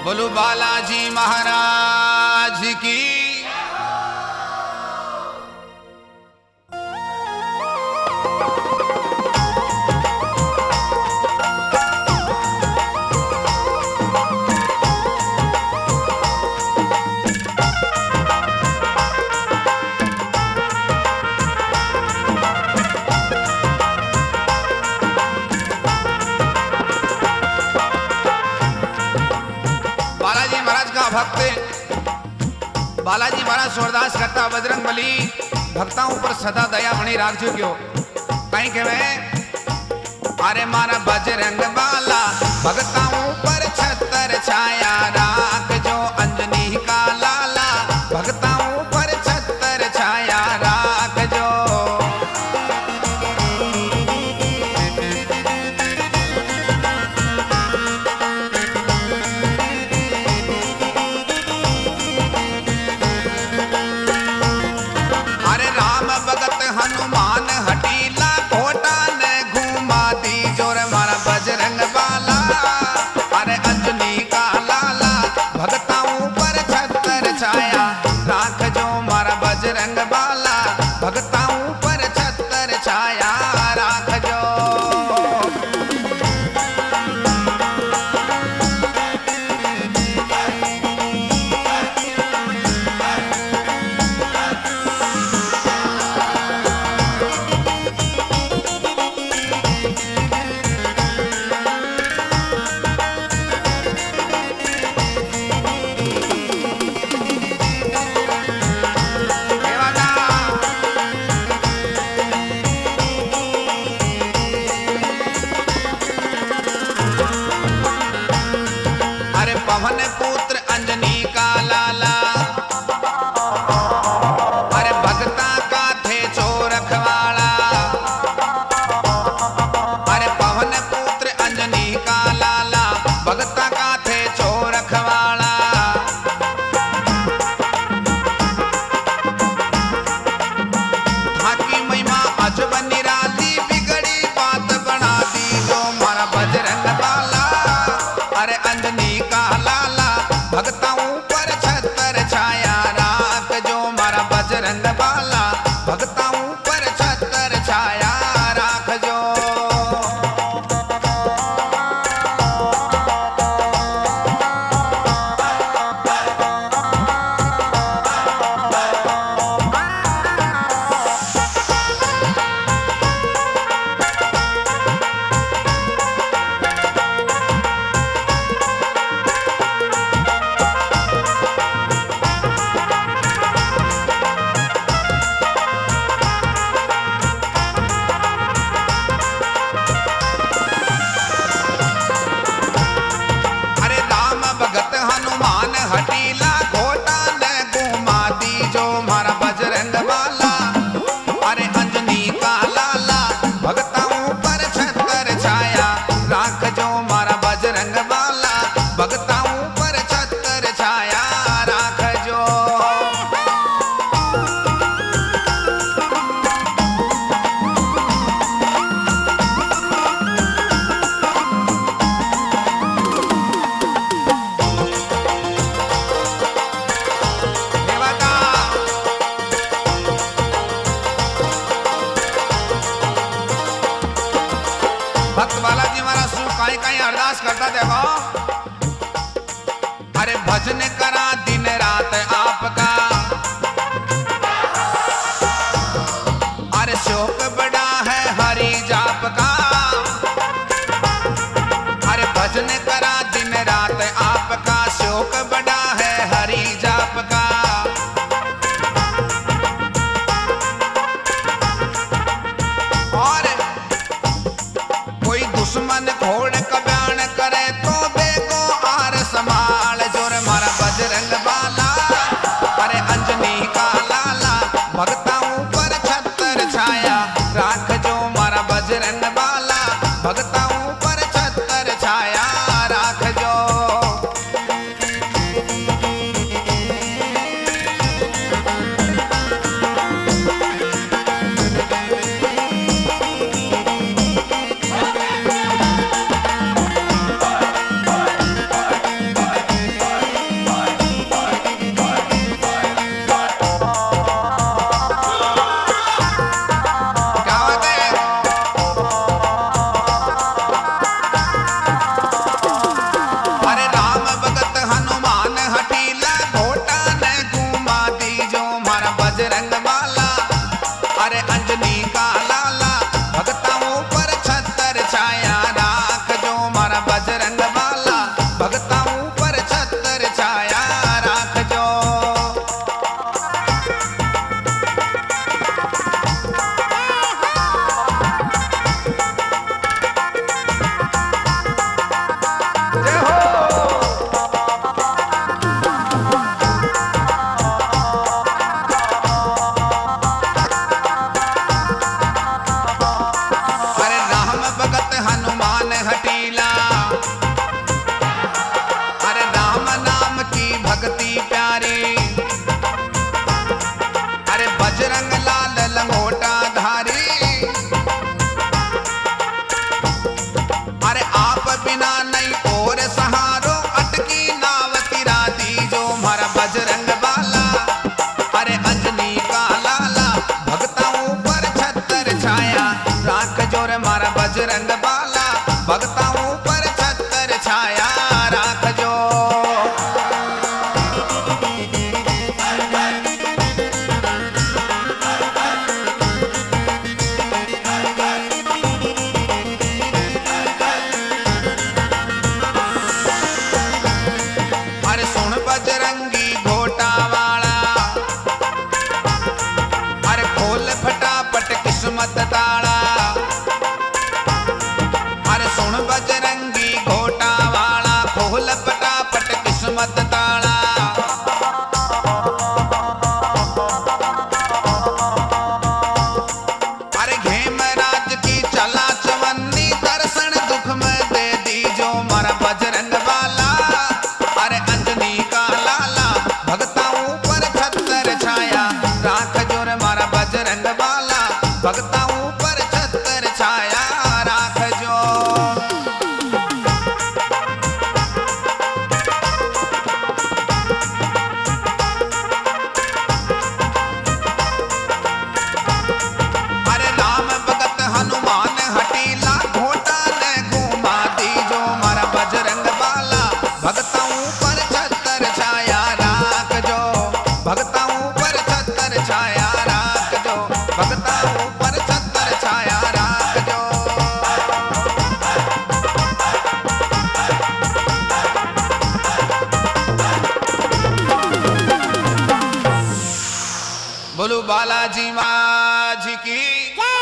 बोलो बालाजी महाराज की। भक्त बालाजी महाराज सोरदास करता बजरंग बली भक्ताओं पर सदा दया बनी राखजो क्यों कहीं के में अरे मारा बजरंग बाला भक्ताओं पर छतर छाया राख जो अंजनी का लाला भक्ताओं पर छतर छाया राख जो। हनुमान हटीला घोटा ने घुमा दी जोर मारा बजरंग बाला अरे अंजनी का लाला प्यारी। अरे बजरंग लाल लंगोटा धारी, अरे आप बिना नहीं और सहारो, अटकी नाव तिरा दीजो हमारा बजरंग बाला। अरे अंजनी का लाला, भगताओं पर छत्र छाया, राख जोर मारा बजरंग बाला, भगताओं पर छत्र छाया राख जो। अरे सुन बजरंगी घोटा वाला, अरे खोल फटाफट किस्मत ताला। अरे सुन बजरंगी घोटा वाला, खोल फटाफट किस्मत ताला। अरे घेमराज की चला चवन्नी, दर्शन दुख में दे दीजो मारा बजरंग बाला। अरे अंजनी का लाला, भगताओं पर छत्र छाया, राख जोर मारा बजरंग बाला, भगताओं पर छत्र छाया राख जो। अरे राम भगत हनुमान हटीला, घोटा ने घुमा दीजो मारा बजरंग बाला, भगताओं पर छत्र छाया राख जो, भगताओं पर छत्र छाया राख जो, भगताओं पर छत्र छाया राख जो। बोलो बालाजी माँ जी की।